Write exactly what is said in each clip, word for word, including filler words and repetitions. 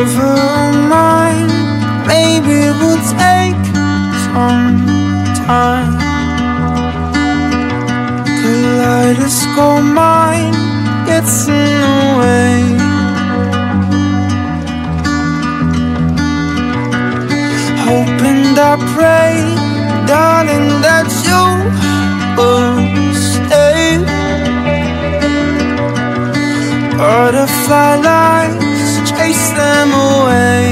of her mind. Maybe it will take some time. Kaleidoscope mind gets in the way. Hope and I pray, darling, that you will stay. Butterfly lights, chase them away.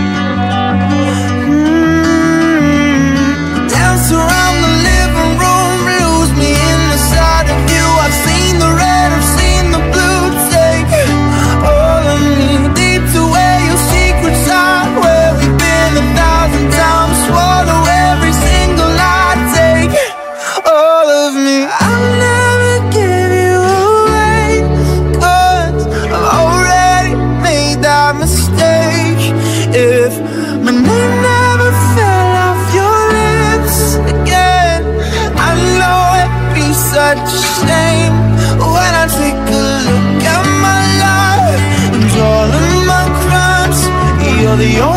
mm. Dance around the living room, lose me in the sight of you. I've seen the red, I've seen the blue. Take all of me deep to where your secrets are, where we've been a thousand times. Swallow every single lie. Take all of me. I'll never give you away, 'cause I've already made that mistake. If my name never fell off your lips again, I know it'd be such a shame. When I take a look at my life and all of my crimes, you're the only